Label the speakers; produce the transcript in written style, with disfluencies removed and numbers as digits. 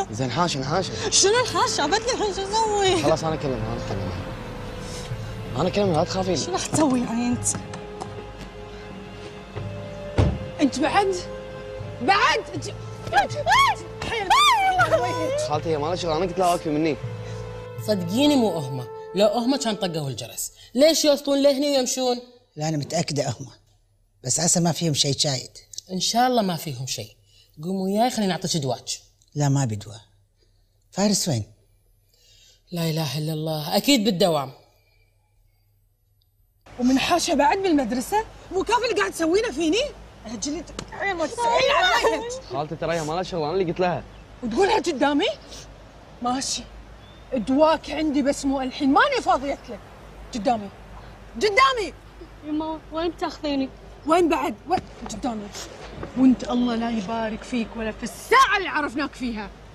Speaker 1: زين حاشا.
Speaker 2: شنو الحاشا؟ بدلي الحين شو اسوي؟
Speaker 1: خلاص انا اكلمها لا تخافين.
Speaker 2: شو راح تسوي يعني انت؟
Speaker 3: انت بعد
Speaker 1: خالتي هي ما لها شغل، انا قلت لها واقفه مني.
Speaker 4: صدقيني مو أهمة، لو أهمة كان طقوا الجرس. ليش يوصلون لهني ويمشون؟
Speaker 5: لا أنا متأكدة أهمة، بس عسى ما فيهم شيء شايد.
Speaker 4: إن شاء الله ما فيهم شيء. قوم وياي خليني أعطيك دواج.
Speaker 5: لا ما بدوى. فارس وين؟
Speaker 4: لا إله إلا الله، أكيد بالدوام.
Speaker 3: ومن حاشا بعد بالمدرسة؟ مو كافي اللي قاعد تسوينه فيني؟ اجلي عين ما تسعين علي.
Speaker 1: خالتي ترى هي ما لها شغل، انا اللي قلت لها.
Speaker 3: وتقولها قدامي؟ ماشي، دواك عندي بس مو الحين، ماني فاضية لك. قدامي
Speaker 2: يما وين بتاخذيني؟
Speaker 3: وين بعد؟ وين قدامي؟ وانت الله لا يبارك فيك ولا في الساعة اللي عرفناك فيها.